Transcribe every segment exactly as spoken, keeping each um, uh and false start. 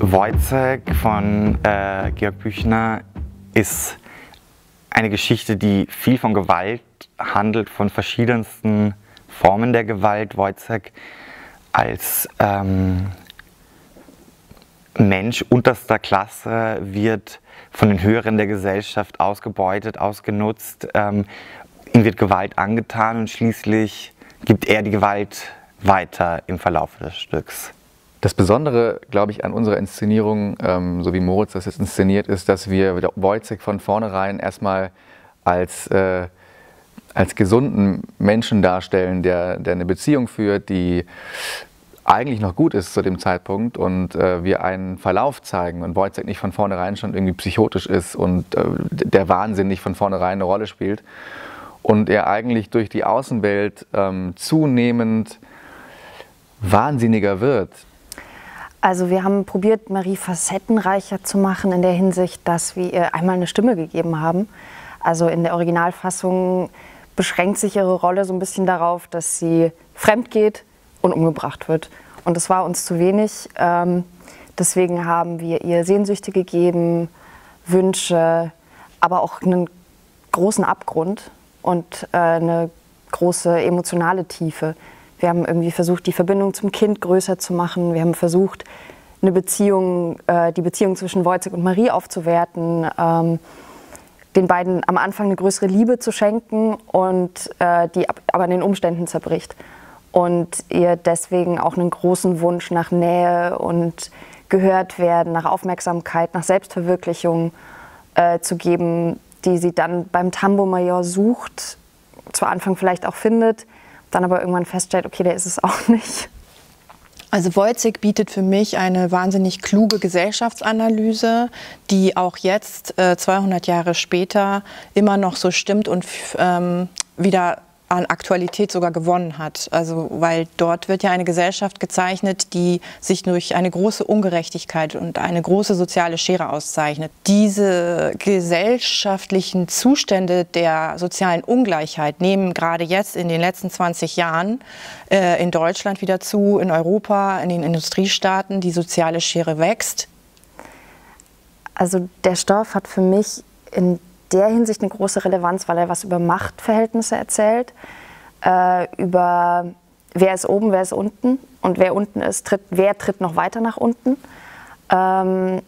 Wojciech von äh, Georg Büchner ist eine Geschichte, die viel von Gewalt handelt, von verschiedensten Formen der Gewalt. Wojciech als ähm, Mensch unterster Klasse wird von den Höheren der Gesellschaft ausgebeutet, ausgenutzt. Ähm, ihm wird Gewalt angetan und schließlich gibt er die Gewalt weiter im Verlauf des Stücks. Das Besondere, glaube ich, an unserer Inszenierung, ähm, so wie Moritz das jetzt inszeniert, ist, dass wir Wojciech von vornherein erstmal als, äh, als gesunden Menschen darstellen, der, der eine Beziehung führt, die eigentlich noch gut ist zu dem Zeitpunkt, und äh, wir einen Verlauf zeigen und Wojciech nicht von vornherein schon irgendwie psychotisch ist und äh, der Wahnsinn nicht von vornherein eine Rolle spielt und er eigentlich durch die Außenwelt ähm, zunehmend wahnsinniger wird. Also wir haben probiert, Marie facettenreicher zu machen in der Hinsicht, dass wir ihr einmal eine Stimme gegeben haben. Also in der Originalfassung beschränkt sich ihre Rolle so ein bisschen darauf, dass sie fremd geht und umgebracht wird. Und das war uns zu wenig. Ähm, deswegen haben wir ihr Sehnsüchte gegeben, Wünsche, aber auch einen großen Abgrund und äh, eine große emotionale Tiefe. Wir haben irgendwie versucht, die Verbindung zum Kind größer zu machen. Wir haben versucht, eine Beziehung, äh, die Beziehung zwischen Wojciech und Marie aufzuwerten, ähm, den beiden am Anfang eine größere Liebe zu schenken und äh, die aber in den Umständen zerbricht. Und ihr deswegen auch einen großen Wunsch nach Nähe und gehört werden, nach Aufmerksamkeit, nach Selbstverwirklichung äh, zu geben, die sie dann beim Tambour-Major sucht, zu Anfang vielleicht auch findet, dann aber irgendwann feststellt, okay, der ist es auch nicht. Also Wojciech bietet für mich eine wahnsinnig kluge Gesellschaftsanalyse, die auch jetzt, äh, zweihundert Jahre später, immer noch so stimmt und ähm, wieder an Aktualität sogar gewonnen hat. Also, weil dort wird ja eine Gesellschaft gezeichnet, die sich durch eine große Ungerechtigkeit und eine große soziale Schere auszeichnet. Diese gesellschaftlichen Zustände der sozialen Ungleichheit nehmen gerade jetzt in den letzten zwanzig Jahren äh, in Deutschland wieder zu, in Europa, in den Industriestaaten. Die soziale Schere wächst. Also der Stoff hat für mich in der Hinsicht eine große Relevanz, weil er was über Machtverhältnisse erzählt, äh, über wer ist oben, wer ist unten und wer unten ist, tritt, wer tritt noch weiter nach unten. Ähm,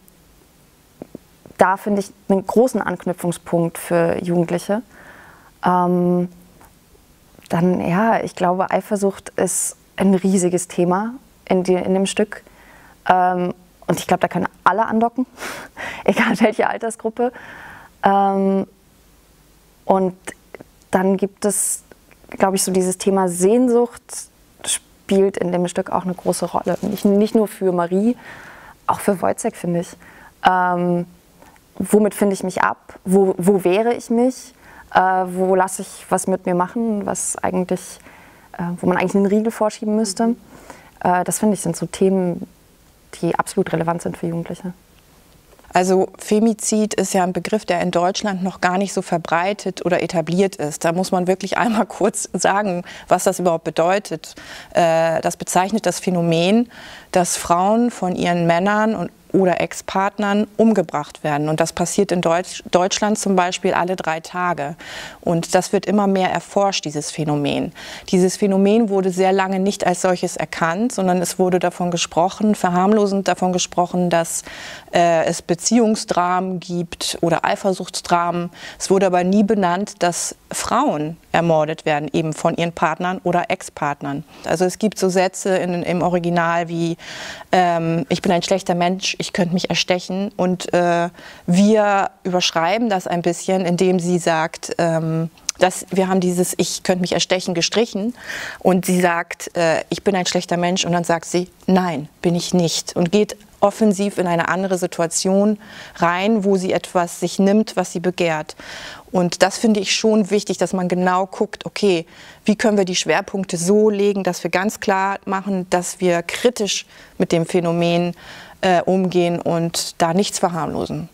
da finde ich einen großen Anknüpfungspunkt für Jugendliche. Ähm, dann, ja, ich glaube, Eifersucht ist ein riesiges Thema in, die, in dem Stück. Ähm, und ich glaube, da können alle andocken, egal welche Altersgruppe. Ähm, und dann gibt es, glaube ich, so dieses Thema Sehnsucht spielt in dem Stück auch eine große Rolle. Nicht, nicht nur für Marie, auch für Wojciech, finde ich. Ähm, womit finde ich mich ab? Wo, wo wehre ich mich? Äh, wo lasse ich was mit mir machen, was eigentlich, äh, wo man eigentlich einen Riegel vorschieben müsste? Äh, das finde ich sind so Themen, die absolut relevant sind für Jugendliche. Also Femizid ist ja ein Begriff, der in Deutschland noch gar nicht so verbreitet oder etabliert ist. Da muss man wirklich einmal kurz sagen, was das überhaupt bedeutet. Das bezeichnet das Phänomen, dass Frauen von ihren Männern und oder Ex-Partnern umgebracht werden. Und das passiert in Deutsch, Deutschland zum Beispiel alle drei Tage. Und das wird immer mehr erforscht, dieses Phänomen. Dieses Phänomen wurde sehr lange nicht als solches erkannt, sondern es wurde davon gesprochen, verharmlosend davon gesprochen, dass äh, es Beziehungsdramen gibt oder Eifersuchtsdramen. Es wurde aber nie benannt, dass Frauen ermordet werden, eben von ihren Partnern oder Ex-Partnern. Also es gibt so Sätze in, im Original wie, ähm, ich bin ein schlechter Mensch, ich könnte mich erstechen. Und äh, wir überschreiben das ein bisschen, indem sie sagt, ähm, dass wir haben dieses ich könnte mich erstechen gestrichen. Und sie sagt, äh, ich bin ein schlechter Mensch. Und dann sagt sie, nein, bin ich nicht. Und geht offensiv in eine andere Situation rein, wo sie etwas sich nimmt, was sie begehrt. Und das finde ich schon wichtig, dass man genau guckt, okay, wie können wir die Schwerpunkte so legen, dass wir ganz klar machen, dass wir kritisch mit dem Phänomen äh, umgehen und da nichts verharmlosen.